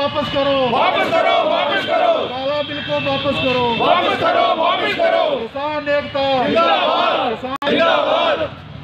वापस करो, वापस करो, वापस करो, काला बिल को वापस करो, वापस करो, वापस करो। किसान एकता जिंदाबाद, किसान जिंदाबाद।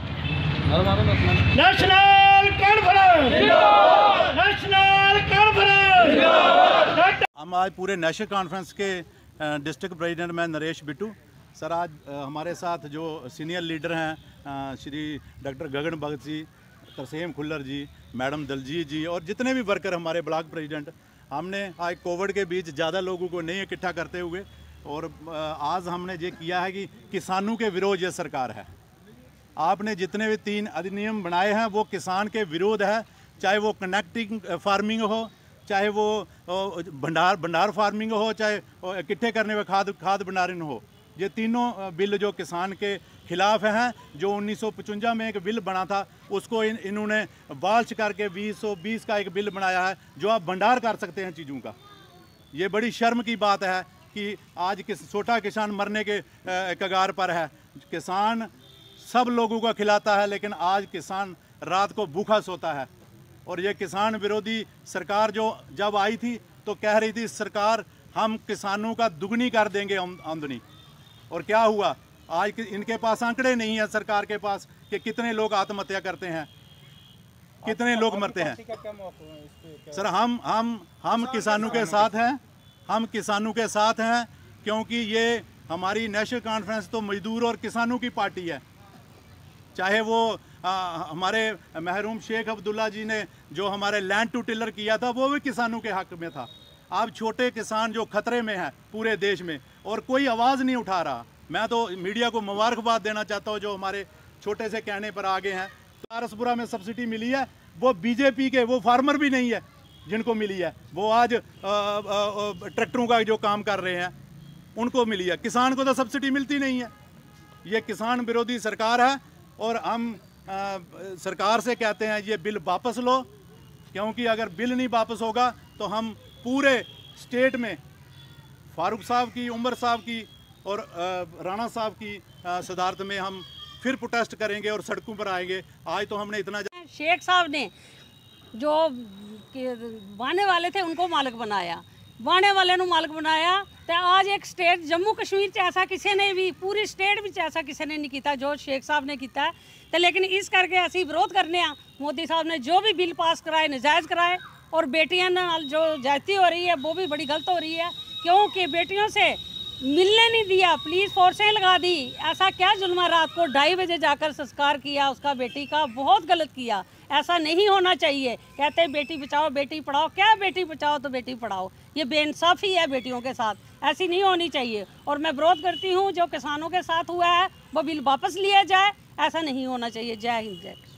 नेशनल कॉन्फ्रेंस, जिंदाबाद, नेशनल कॉन्फ्रेंस, जिंदाबाद। हम आज पूरे नेशनल कॉन्फ्रेंस के डिस्ट्रिक्ट प्रेसिडेंट मैं नरेश बिट्टू सर, आज हमारे साथ जो सीनियर लीडर हैं श्री डॉक्टर गगन भगत जी, तरसेम खुल्लर जी, मैडम दलजीत जी और जितने भी वर्कर हमारे ब्लॉक प्रेसिडेंट, हमने आज कोविड के बीच ज़्यादा लोगों को नहीं इकट्ठा करते हुए और आज हमने ये किया है कि किसानों के विरोध ये सरकार है। आपने जितने भी 3 अधिनियम बनाए हैं वो किसान के विरोध है, चाहे वो कनेक्टिंग फार्मिंग हो, चाहे वो भंडार फार्मिंग हो, चाहे इकट्ठे करने में खाद भंडारण हो। ये तीनों बिल जो किसान के खिलाफ हैं, जो 1955 में एक बिल बना था उसको इन्होंने बाल्च करके 2020 का एक बिल बनाया है जो आप भंडार कर सकते हैं चीज़ों का। ये बड़ी शर्म की बात है कि आज छोटा किसान मरने के कगार पर है। किसान सब लोगों को खिलाता है, लेकिन आज किसान रात को भूखा सोता है। और ये किसान विरोधी सरकार जो जब आई थी तो कह रही थी सरकार हम किसानों का दुगनी कर देंगे आमदनी, और क्या हुआ? आज इनके पास आंकड़े नहीं है सरकार के पास कि कितने लोग आत्महत्या करते हैं, कितने लोग मरते हैं। सर हम किसानों के साथ हैं, हम किसानों के साथ हैं, क्योंकि ये हमारी नेशनल कॉन्फ्रेंस तो मजदूर और किसानों की पार्टी है। चाहे वो हमारे महरूम शेख अब्दुल्ला जी ने जो हमारे लैंड टू टिलर किया था वो भी किसानों के हक में था। अब छोटे किसान जो खतरे में हैं पूरे देश में और कोई आवाज़ नहीं उठा रहा। मैं तो मीडिया को मुबारकबाद देना चाहता हूँ जो हमारे छोटे से कहने पर आगे हैं। पारसपुरा में सब्सिडी मिली है, वो बीजेपी के वो फार्मर भी नहीं है जिनको मिली है, वो आज ट्रैक्टरों का जो काम कर रहे हैं उनको मिली है। किसान को तो सब्सिडी मिलती नहीं है। ये किसान विरोधी सरकार है और हम सरकार से कहते हैं ये बिल वापस लो, क्योंकि अगर बिल नहीं वापस होगा तो हम पूरे स्टेट में फारूक साहब की, उमर साहब की और राणा साहब की सदारत में हम फिर प्रोटेस्ट करेंगे और सड़कों पर आएंगे। आज तो हमने इतना शेख साहब ने जो बाने वाले थे उनको मालिक बनाया, बाने वाले ਨੂੰ मालिक बनाया। तो आज एक स्टेट जम्मू कश्मीर च ऐसा किसी ने भी, पूरी स्टेट में ऐसा किसी ने नहीं किया जो शेख साहब ने किया। तो लेकिन इस करके असी विरोध करने मोदी साहब ने जो भी बिल पास कराए नजायज़ कराए, और बेटियां नाल जो ज्यादती हो रही है वो भी बड़ी गलत हो रही है, क्योंकि बेटियों से मिलने नहीं दिया, पुलिस फोर्सें लगा दी। ऐसा क्या जुल्म, रात को 2:30 बजे जाकर संस्कार किया उसका बेटी का, बहुत गलत किया। ऐसा नहीं होना चाहिए। कहते हैं बेटी बचाओ बेटी पढ़ाओ, क्या बेटी बचाओ तो बेटी पढ़ाओ? ये बेइंसाफ़ी है बेटियों के साथ, ऐसी नहीं होनी चाहिए। और मैं विरोध करती हूँ जो किसानों के साथ हुआ है वो बिल वापस लिया जाए, ऐसा नहीं होना चाहिए। जय हिंद, जय।